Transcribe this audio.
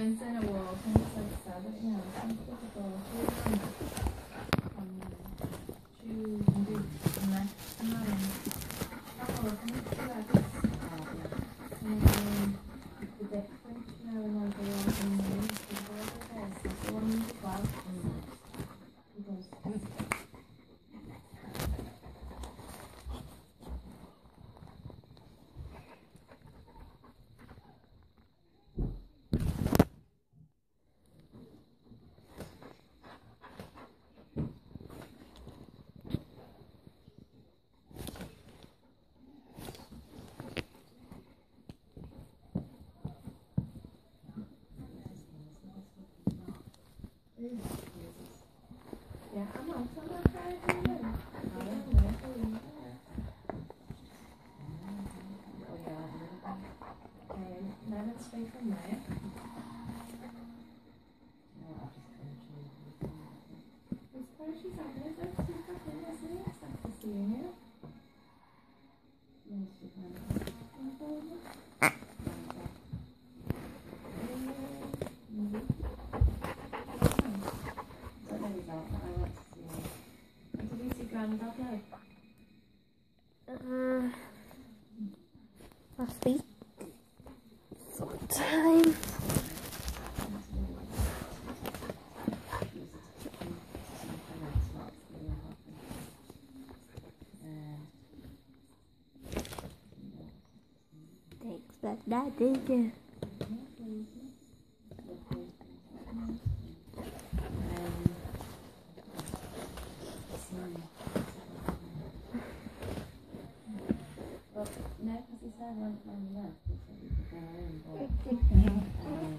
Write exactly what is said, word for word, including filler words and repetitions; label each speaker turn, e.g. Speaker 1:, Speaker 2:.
Speaker 1: once in a while, I think it's like seven, yeah, it's difficult. Um, choose and do next time. Oh, I think it's like this. Um, the difference, you know, and like a lot of things, people like this, like the one in the class, because yeah, I'm on some of that. Okay, then it's straight from there. I suppose she's on this, she's got in this, isn't it? It's like to see you. Yes, she can.
Speaker 2: Uh, last week. Sometime. Didn't expect that, did you?
Speaker 1: No, because he said when, when he left, he said he could go home.